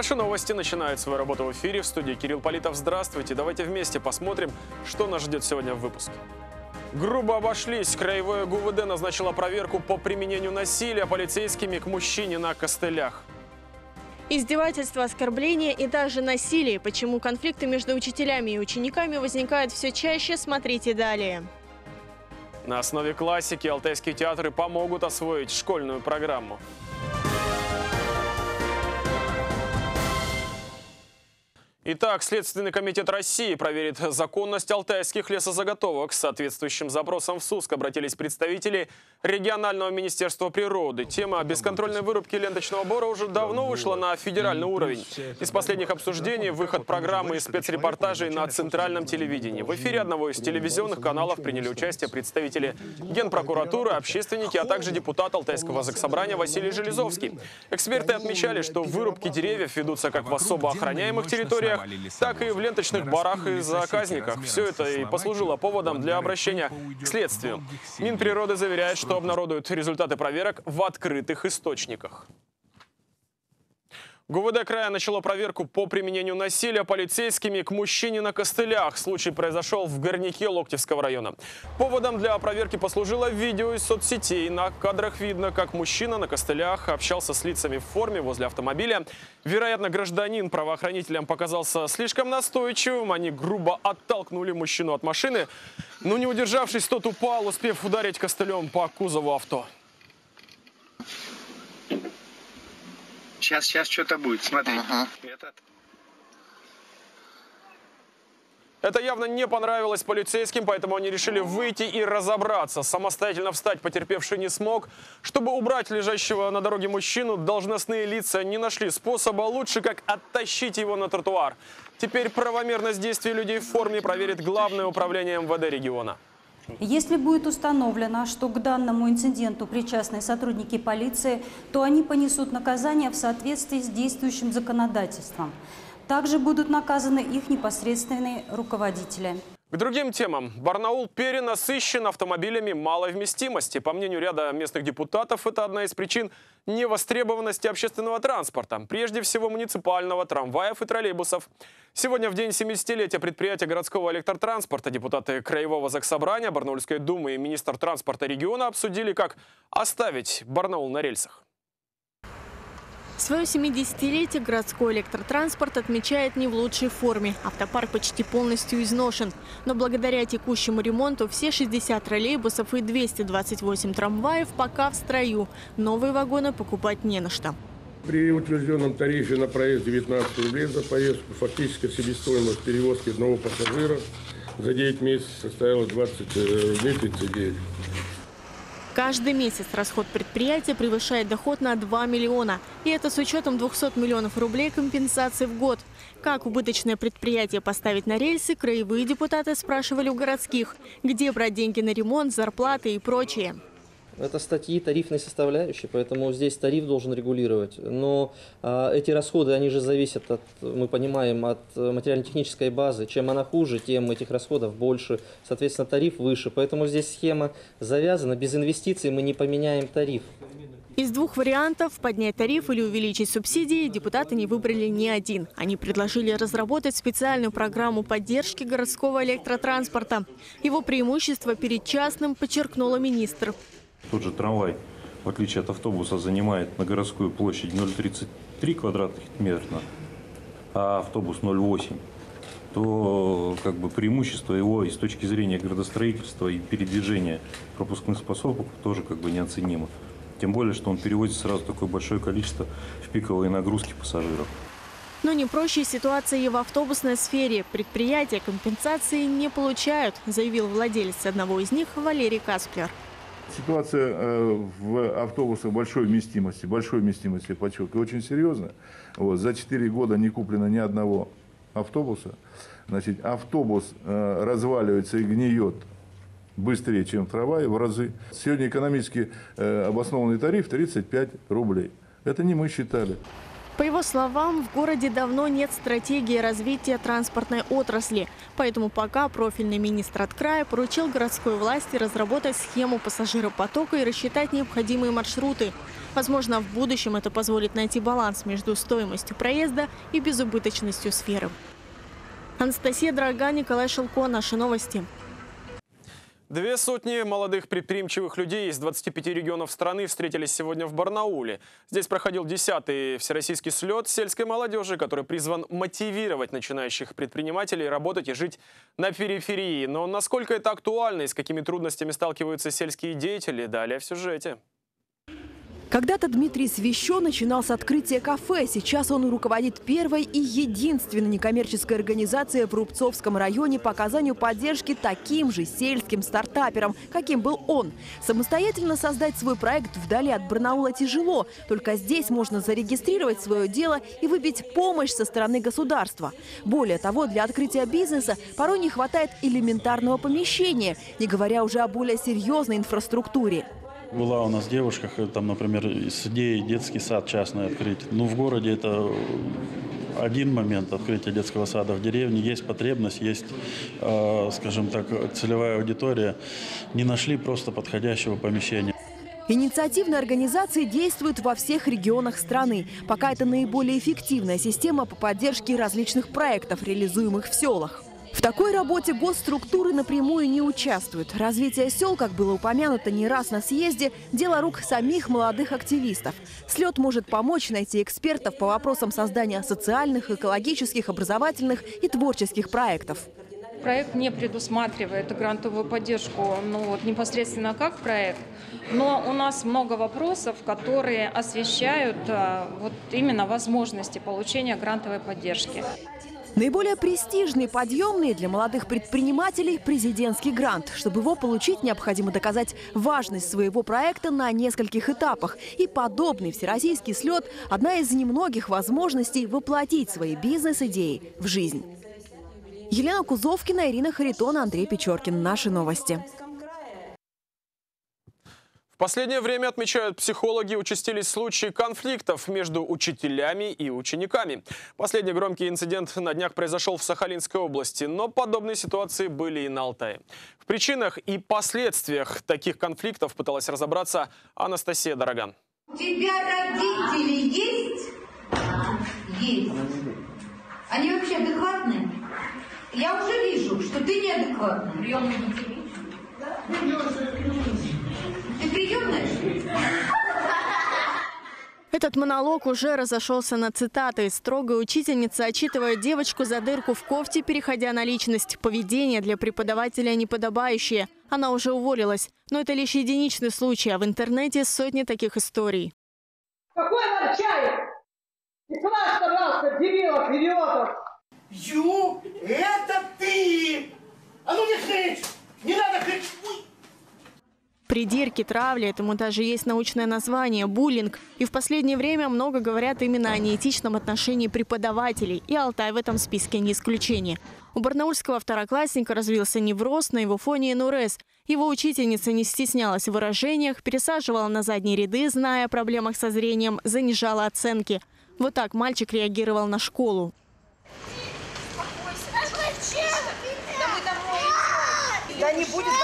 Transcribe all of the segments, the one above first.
Наши новости начинают свою работу в эфире. В студии Кирилл Политов. Здравствуйте. Давайте вместе посмотрим, что нас ждет сегодня в выпуске. Грубо обошлись. Краевое ГУВД назначило проверку по применению насилия полицейскими к мужчине на костылях. Издевательства, оскорбления и даже насилие. Почему конфликты между учителями и учениками возникают все чаще, смотрите далее. На основе классики алтайские театры помогут освоить школьную программу. Итак, Следственный комитет России проверит законность алтайских лесозаготовок. С соответствующим запросом в СУСК обратились представители регионального министерства природы. Тема бесконтрольной вырубки ленточного бора уже давно вышла на федеральный уровень. Из последних обсуждений выход программы и спецрепортажей на центральном телевидении. В эфире одного из телевизионных каналов приняли участие представители Генпрокуратуры, общественники, а также депутат Алтайского заксобрания Василий Железовский. Эксперты отмечали, что вырубки деревьев ведутся как в особо охраняемых территориях, так и в ленточных барах и заказниках. Все это и послужило поводом для обращения к следствию. Минприроды заверяет, что обнародуют результаты проверок в открытых источниках. ГУВД края начало проверку по применению насилия полицейскими к мужчине на костылях. Случай произошел в Горняке Локтевского района. Поводом для проверки послужило видео из соцсетей. На кадрах видно, как мужчина на костылях общался с лицами в форме возле автомобиля. Вероятно, гражданин правоохранителям показался слишком настойчивым. Они грубо оттолкнули мужчину от машины. Но не удержавшись, тот упал, успев ударить костылем по кузову авто. Сейчас что-то будет, смотри. Это явно не понравилось полицейским, поэтому они решили выйти и разобраться. Самостоятельно встать потерпевший не смог. Чтобы убрать лежащего на дороге мужчину, должностные лица не нашли способа лучше, как оттащить его на тротуар. Теперь правомерность действий людей в форме проверит Главное управление МВД региона. Если будет установлено, что к данному инциденту причастны сотрудники полиции, то они понесут наказание в соответствии с действующим законодательством. Также будут наказаны их непосредственные руководители. К другим темам. Барнаул перенасыщен автомобилями малой вместимости. По мнению ряда местных депутатов, это одна из причин невостребованности общественного транспорта. Прежде всего муниципального, трамваев и троллейбусов. Сегодня, в день 70-летия предприятия городского электротранспорта, депутаты Краевого заксобрания, Барнаульской думы и министр транспорта региона обсудили, как оставить Барнаул на рельсах. Свое 70-летие городской электротранспорт отмечает не в лучшей форме. Автопарк почти полностью изношен. Но благодаря текущему ремонту все 60 троллейбусов и 228 трамваев пока в строю. Новые вагоны покупать не на что. При утвержденном тарифе на проезд 19 рублей за поездку фактически себестоимость перевозки одного пассажира за 9 месяцев составила 20 рублей 39. Каждый месяц расход предприятия превышает доход на 2 миллиона. И это с учетом 200 миллионов рублей компенсации в год. Как убыточное предприятие поставить на рельсы, краевые депутаты спрашивали у городских. Где брать деньги на ремонт, зарплаты и прочее. Это статьи тарифной составляющей, поэтому здесь тариф должен регулировать. Но эти расходы, они же зависят, мы понимаем, от материально-технической базы. Чем она хуже, тем этих расходов больше. Соответственно, тариф выше. Поэтому здесь схема завязана. Без инвестиций мы не поменяем тариф. Из двух вариантов – поднять тариф или увеличить субсидии – депутаты не выбрали ни один. Они предложили разработать специальную программу поддержки городского электротранспорта. Его преимущество перед частным подчеркнула министр. Тот же трамвай, в отличие от автобуса, занимает на городскую площадь 0,33 квадратных метра, а автобус 0,8, то преимущество его и с точки зрения градостроительства и передвижения пропускных способов тоже неоценимо. Тем более, что он перевозит сразу такое большое количество в пиковые нагрузки пассажиров. Но не проще ситуация и в автобусной сфере. Предприятия компенсации не получают, заявил владелец одного из них Валерий Касплер. Ситуация в автобусах большой вместимости, подчеркиваю, очень серьезная. За 4 года не куплено ни одного автобуса. Значит, автобус разваливается и гниет быстрее, чем трамвай, в разы. Сегодня экономически обоснованный тариф 35 рублей. Это не мы считали. По его словам, в городе давно нет стратегии развития транспортной отрасли. Поэтому пока профильный министр от края поручил городской власти разработать схему пассажиропотока и рассчитать необходимые маршруты. Возможно, в будущем это позволит найти баланс между стоимостью проезда и безубыточностью сферы. Анастасия Драган, Николай Шелко. Наши новости. 200 молодых предприимчивых людей из 25 регионов страны встретились сегодня в Барнауле. Здесь проходил 10-й всероссийский слет сельской молодежи, который призван мотивировать начинающих предпринимателей работать и жить на периферии. Но насколько это актуально и с какими трудностями сталкиваются сельские деятели, далее в сюжете. Когда-то Дмитрий Свящо начинал с открытия кафе. Сейчас он руководит первой и единственной некоммерческой организацией в Рубцовском районе по оказанию поддержки таким же сельским стартаперам, каким был он. Самостоятельно создать свой проект вдали от Барнаула тяжело. Только здесь можно зарегистрировать свое дело и выбить помощь со стороны государства. Более того, для открытия бизнеса порой не хватает элементарного помещения, не говоря уже о более серьезной инфраструктуре. Была у нас девушка, там, например, с идеей детский сад частный открыть. Ну, в городе это один момент открытия детского сада. В деревне есть потребность, есть, скажем так, целевая аудитория. Не нашли просто подходящего помещения. Инициативные организации действуют во всех регионах страны. Пока это наиболее эффективная система по поддержке различных проектов, реализуемых в селах. В такой работе госструктуры напрямую не участвуют. Развитие сел, как было упомянуто не раз на съезде, дело рук самих молодых активистов. Слет может помочь найти экспертов по вопросам создания социальных, экологических, образовательных и творческих проектов. Проект не предусматривает грантовую поддержку непосредственно как проект, но у нас много вопросов, которые освещают именно возможности получения грантовой поддержки. Наиболее престижный, подъемный для молодых предпринимателей – президентский грант. Чтобы его получить, необходимо доказать важность своего проекта на нескольких этапах. И подобный всероссийский слет – одна из немногих возможностей воплотить свои бизнес-идеи в жизнь. Елена Кузовкина, Ирина Харитона, Андрей Печоркин. Наши новости. В последнее время, отмечают психологи, участились случаи конфликтов между учителями и учениками. Последний громкий инцидент на днях произошел в Сахалинской области, но подобные ситуации были и на Алтае. В причинах и последствиях таких конфликтов пыталась разобраться Анастасия Драган. У тебя родители есть? Есть. Они вообще адекватные? Я уже вижу, что ты неадекватный. Приемный детей? Да. Ты приемная? Этот монолог уже разошелся на цитаты. Строгая учительница отчитывает девочку за дырку в кофте, переходя на личность. Поведение для преподавателя неподобающее. Она уже уволилась. Но это лишь единичный случай, а в интернете сотни таких историй. Какой вам чай? И класс, пожалуйста, дебилов, идиотов! Ю, это ты! А ну не кричь! Не надо кричать! Придирки, травля – этому даже есть научное название – буллинг. И в последнее время много говорят именно о неэтичном отношении преподавателей. И Алтай в этом списке не исключение. У барнаульского второклассника развился невроз, на его фоне НУРЕЗ. Его учительница не стеснялась в выражениях, пересаживала на задние ряды, зная о проблемах со зрением, занижала оценки. Вот так мальчик реагировал на школу. Да не будет.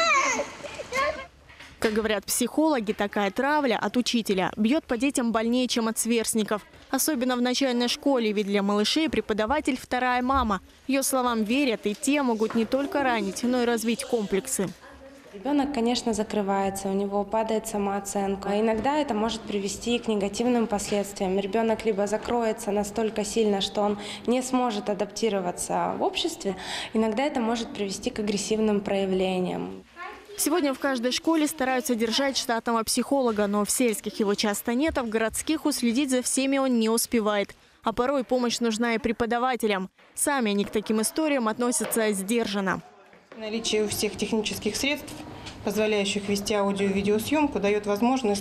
Как говорят психологи, такая травля от учителя бьет по детям больнее, чем от сверстников. Особенно в начальной школе, ведь для малышей преподаватель – вторая мама. Ее словам верят, и те могут не только ранить, но и развить комплексы. Ребенок, конечно, закрывается, у него падает самооценка. А иногда это может привести к негативным последствиям. Ребенок либо закроется настолько сильно, что он не сможет адаптироваться в обществе. Иногда это может привести к агрессивным проявлениям. Сегодня в каждой школе стараются держать штатного психолога, но в сельских его часто нет, а в городских уследить за всеми он не успевает. А порой помощь нужна и преподавателям. Сами они к таким историям относятся сдержанно. Наличие у всех технических средств, позволяющих вести аудио- и видеосъемку, дает возможность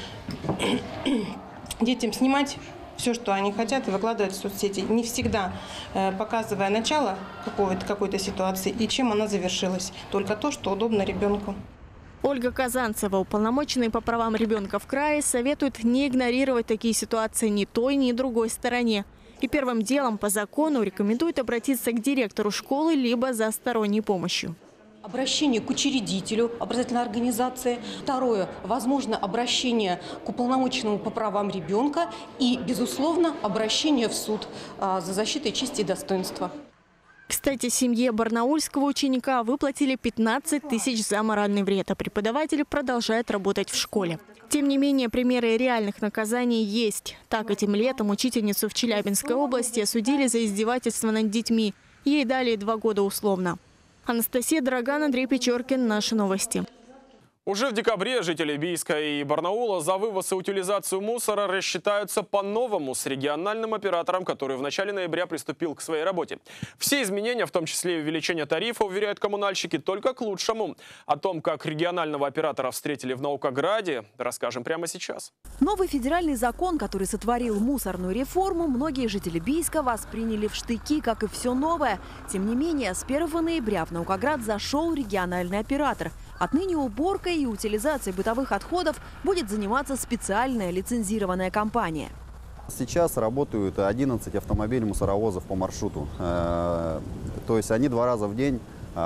детям снимать все, что они хотят, и выкладывать в соцсети. Не всегда показывая начало какой-то ситуации и чем она завершилась. Только то, что удобно ребенку. Ольга Казанцева, уполномоченный по правам ребенка в крае, советует не игнорировать такие ситуации ни той, ни другой стороне. И первым делом по закону рекомендует обратиться к директору школы либо за сторонней помощью. Обращение к учредителю образовательной организации. Второе. Возможно, обращение к уполномоченному по правам ребенка. И, безусловно, обращение в суд за защитой чести и достоинства. Кстати, семье барнаульского ученика выплатили 15 тысяч за моральный вред, а преподаватель продолжает работать в школе. Тем не менее, примеры реальных наказаний есть. Так, этим летом учительницу в Челябинской области осудили за издевательство над детьми. Ей дали 2 года условно. Анастасия Драган, Андрей Печоркин. Наши новости. Уже в декабре жители Бийска и Барнаула за вывоз и утилизацию мусора рассчитаются по-новому с региональным оператором, который в начале ноября приступил к своей работе. Все изменения, в том числе и увеличение тарифа, уверяют коммунальщики, только к лучшему. О том, как регионального оператора встретили в Наукограде, расскажем прямо сейчас. Новый федеральный закон, который сотворил мусорную реформу, многие жители Бийска восприняли в штыки, как и все новое. Тем не менее, с 1 ноября в Наукоград зашел региональный оператор. Отныне уборкой и утилизацией бытовых отходов будет заниматься специальная лицензированная компания. Сейчас работают 11 автомобилей-мусоровозов по маршруту. То есть они 2 раза в день,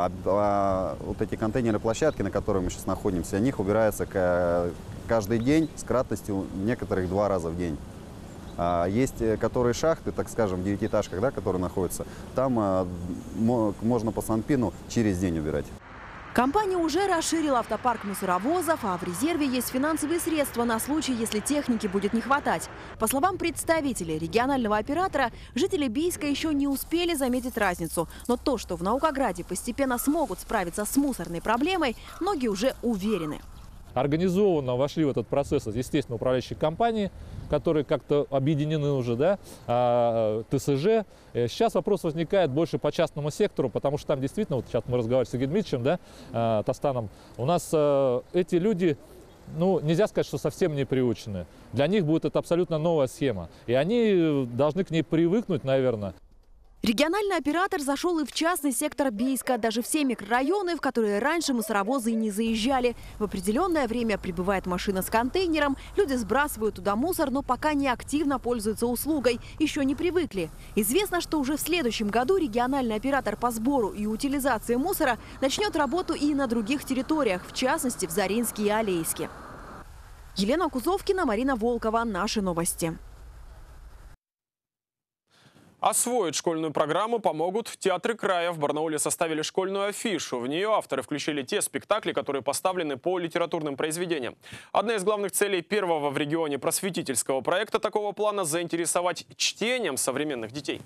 вот эти контейнерные площадки, на которых мы сейчас находимся, они убираются каждый день с кратностью некоторых 2 раза в день. Есть которые шахты, так скажем, в 9-этажках, да, которые находятся, там можно по санпину через день убирать. Компания уже расширила автопарк мусоровозов, а в резерве есть финансовые средства на случай, если техники будет не хватать. По словам представителей регионального оператора, жители Бийска еще не успели заметить разницу. Но то, что в Наукограде постепенно смогут справиться с мусорной проблемой, многие уже уверены. Организованно вошли в этот процесс, естественно, управляющие компании, которые как-то объединены уже, да, ТСЖ. Сейчас вопрос возникает больше по частному сектору, потому что там действительно, вот сейчас мы разговариваем с Сергеем Дмитриевичем, да, Тастаном, у нас эти люди, ну, нельзя сказать, что совсем не приучены. Для них будет это абсолютно новая схема, и они должны к ней привыкнуть, наверное. Региональный оператор зашел и в частный сектор Бийска, даже в 7 микрорайоны, в которые раньше мусоровозы и не заезжали. В определенное время прибывает машина с контейнером, люди сбрасывают туда мусор, но пока не активно пользуются услугой, еще не привыкли. Известно, что уже в следующем году региональный оператор по сбору и утилизации мусора начнет работу и на других территориях, в частности в Заринске и Алейске. Елена Кузовкина, Марина Волкова. Наши новости. Освоить школьную программу помогут театры края. В Барнауле составили школьную афишу. В нее авторы включили те спектакли, которые поставлены по литературным произведениям. Одна из главных целей первого в регионе просветительского проекта такого плана – заинтересовать чтением современных детей.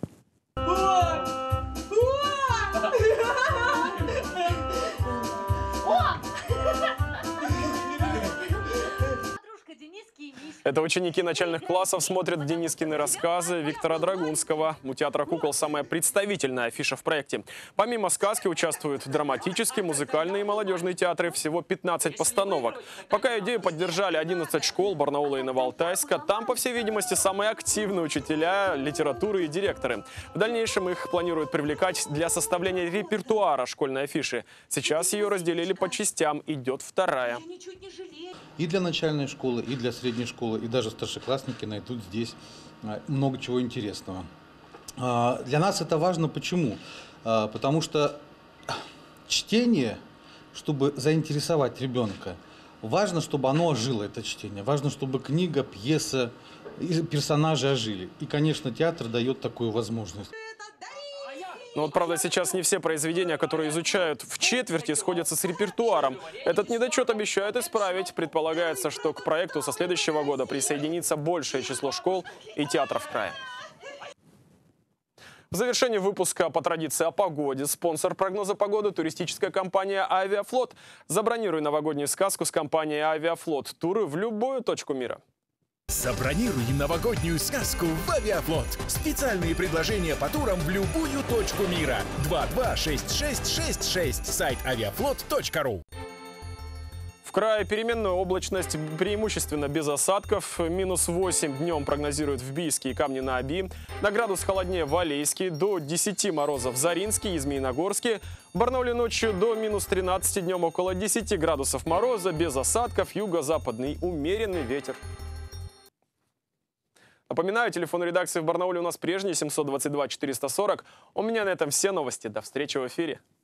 Это ученики начальных классов смотрят Денискины рассказы Виктора Драгунского. У театра кукол самая представительная афиша в проекте. Помимо сказки участвуют драматические, музыкальные и молодежные театры. Всего 15 постановок. Пока идею поддержали 11 школ Барнаула и Новоалтайска. Там, по всей видимости, самые активные учителя литературы и директоры. В дальнейшем их планируют привлекать для составления репертуара школьной афиши. Сейчас ее разделили по частям. Идет 2-я. И для начальной школы, и для средней школы, и даже старшеклассники найдут здесь много чего интересного. Для нас это важно почему? Потому что чтение, чтобы заинтересовать ребенка, важно, чтобы оно ожило, это чтение. Важно, чтобы книга, пьеса и персонажи ожили. И, конечно, театр дает такую возможность. Но вот, правда, сейчас не все произведения, которые изучают в четверти, сходятся с репертуаром. Этот недочет обещают исправить. Предполагается, что к проекту со следующего года присоединится большее число школ и театров края. В завершении выпуска по традиции о погоде. Спонсор прогноза погоды – туристическая компания «Авиафлот». Забронируй новогоднюю сказку с компанией «Авиафлот». Туры в любую точку мира. Забронируй новогоднюю сказку в Авиафлот. Специальные предложения по турам в любую точку мира. 226666. Сайт aviaflot.ru. В крае переменную облачность, преимущественно без осадков. -8 днем прогнозируют в Бийске и Камне-на-Оби. На градус холоднее в Алейске, до 10 морозов в Заринске и Змеиногорске. В Барнауле ночью до -13, днем около 10 градусов мороза, без осадков, юго-западный умеренный ветер. Напоминаю, телефон редакции в Барнауле у нас прежний, 722 440. У меня на этом все новости. До встречи в эфире.